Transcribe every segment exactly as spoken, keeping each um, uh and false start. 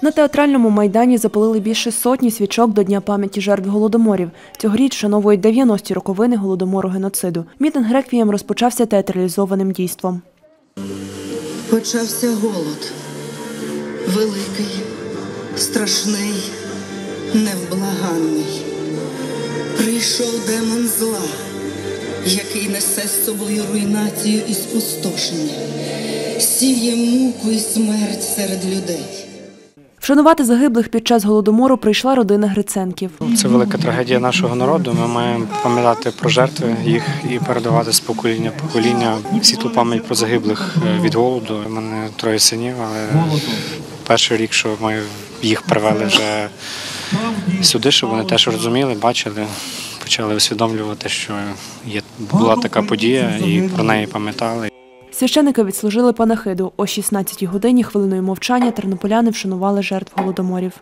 На театральному майдані запалили більше сотні свічок до Дня пам'яті жертв голодоморів. Цьогоріч вшановують дев'яності роковини голодомору-геноциду. Мітинг реквієм розпочався театралізованим дійством. Почався голод. Великий, страшний, невблаганний. Прийшов демон зла, який несе з собою руйнацію і спустошення, сіє муку і смерть серед людей. Вшанувати загиблих під час голодомору прийшла родина Гриценків. Це велика трагедія нашого народу. Ми маємо пам'ятати про жертви їх і передавати з покоління в покоління світлу пам'ять про загиблих від голоду. У мене троє синів, але перший рік, що ми їх привели вже сюди, щоб вони теж розуміли, бачили, почали усвідомлювати, що є, була така подія і про неї пам'ятали. Священники відслужили панахиду. О шістнадцятій годині хвилиною мовчання тернополяни вшанували жертв голодоморів.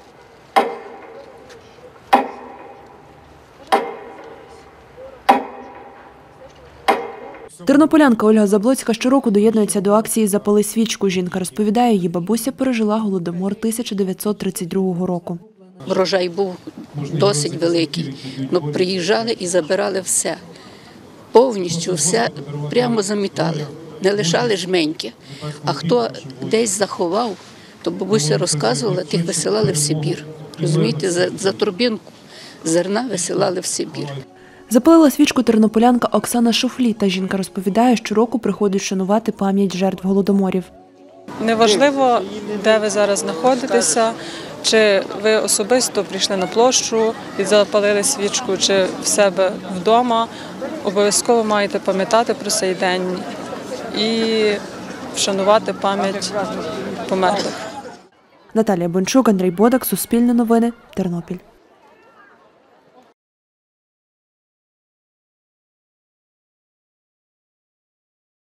Тернополянка Ольга Заблоцька щороку доєднується до акції «Запали свічку». Жінка розповідає, її бабуся пережила голодомор тисяча дев'ятсот тридцять другого року. Врожай був досить великий, але приїжджали і забирали все. Повністю все прямо замітали, не лишали жменьки. А хто десь заховав, то бабуся розказувала, тих висилали в Сибір. Розумієте, за, за торбинку зерна висилали в Сибір. Запалила свічку тернополянка Оксана Шуфлі. Жінка розповідає, щороку приходить вшанувати пам'ять жертв голодоморів. Неважливо, де ви зараз знаходитеся, чи ви особисто прийшли на площу і запалили свічку, чи в себе вдома. Обов'язково маєте пам'ятати про цей день і вшанувати пам'ять померлих. Наталія Бончук, Андрій Бодак, Суспільне новини, Тернопіль.